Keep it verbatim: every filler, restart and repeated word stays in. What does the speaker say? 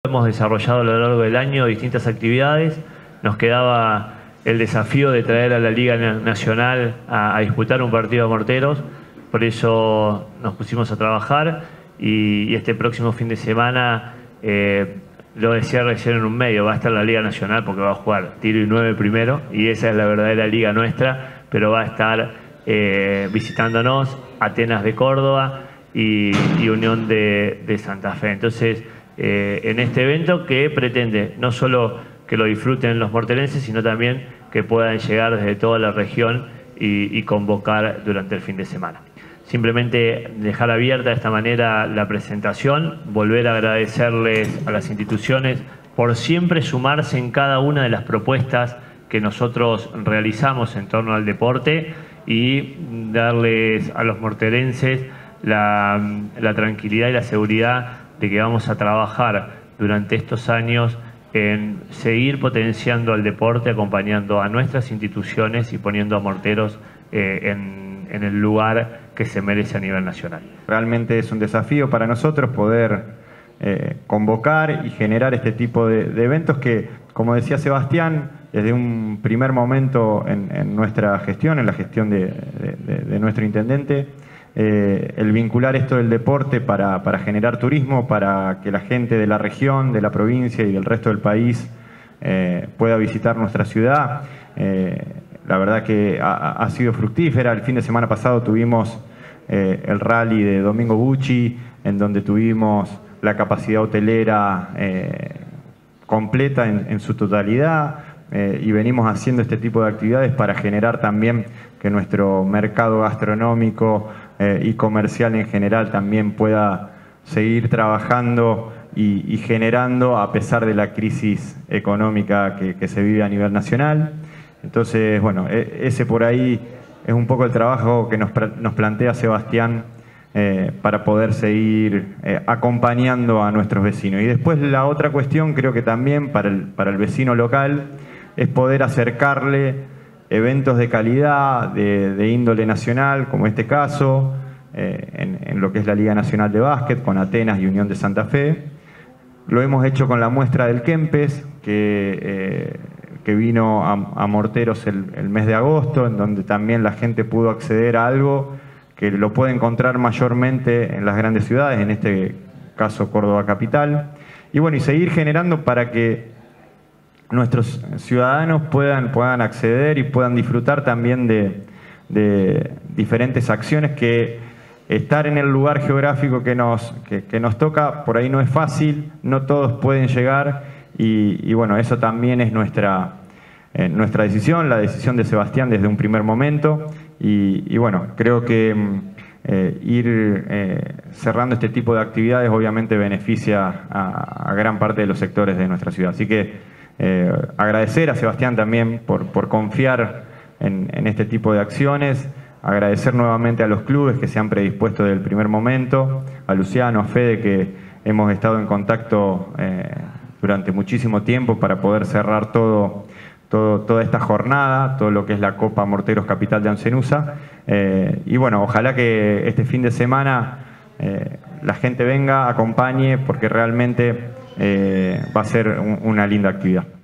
Hemos desarrollado a lo largo del año distintas actividades. Nos quedaba el desafío de traer a la Liga Nacional a, a disputar un partido de morteros. Por eso nos pusimos a trabajar y, y este próximo fin de semana, eh, lo decía recién en un medio, va a estar la Liga Nacional porque va a jugar Tiro y Nueve primero y esa es la verdadera liga nuestra, pero va a estar eh, visitándonos Atenas de Córdoba y, y Unión de, de Santa Fe. Entonces, eh, en este evento que pretende no solo que lo disfruten los morterenses, sino también que puedan llegar desde toda la región y, y convocar durante el fin de semana. Simplemente dejar abierta de esta manera la presentación, volver a agradecerles a las instituciones por siempre sumarse en cada una de las propuestas que nosotros realizamos en torno al deporte y darles a los morterenses la, la tranquilidad y la seguridad de que vamos a trabajar durante estos años en seguir potenciando al deporte, acompañando a nuestras instituciones y poniendo a Morteros eh, en, en el lugar que se merece a nivel nacional. Realmente es un desafío para nosotros poder eh, convocar y generar este tipo de, de eventos que, como decía Sebastián, desde un primer momento en, en nuestra gestión, en la gestión de, de, de nuestro intendente, Eh, el vincular esto del deporte para, para generar turismo, para que la gente de la región, de la provincia y del resto del país eh, pueda visitar nuestra ciudad. Eh, la verdad que ha, ha sido fructífera. El fin de semana pasado tuvimos eh, el rally de Domingo Bucci, en donde tuvimos la capacidad hotelera eh, completa en, en su totalidad. Eh, y venimos haciendo este tipo de actividades para generar también que nuestro mercado gastronómico eh, y comercial en general también pueda seguir trabajando y, y generando a pesar de la crisis económica que, que se vive a nivel nacional. Entonces, bueno, ese por ahí es un poco el trabajo que nos, nos plantea Sebastián eh, para poder seguir eh, acompañando a nuestros vecinos. Y después la otra cuestión, creo que también para el, para el vecino local, es poder acercarle eventos de calidad, de, de índole nacional, como este caso, eh, en, en lo que es la Liga Nacional de Básquet, con Atenas y Unión de Santa Fe. Lo hemos hecho con la muestra del Kempes, que, eh, que vino a, a Morteros el, el mes de agosto, en donde también la gente pudo acceder a algo que lo puede encontrar mayormente en las grandes ciudades, en este caso Córdoba capital. Y bueno, y seguir generando para que nuestros ciudadanos puedan, puedan acceder y puedan disfrutar también de, de diferentes acciones que estar en el lugar geográfico que nos, que, que nos toca, por ahí no es fácil, no todos pueden llegar y, y bueno, eso también es nuestra, eh, nuestra decisión, la decisión de Sebastián desde un primer momento y, y bueno, creo que eh, ir eh, cerrando este tipo de actividades obviamente beneficia a, a gran parte de los sectores de nuestra ciudad. Así que Eh, agradecer a Sebastián también por, por confiar en, en este tipo de acciones, agradecer nuevamente a los clubes que se han predispuesto desde el primer momento, a Luciano, a Fede, que hemos estado en contacto eh, durante muchísimo tiempo para poder cerrar todo, todo, toda esta jornada, todo lo que es la Copa Morteros Capital de Ancenusa. Eh, y bueno, ojalá que este fin de semana eh, la gente venga, acompañe, porque realmente Eh, va a ser un, una linda actividad.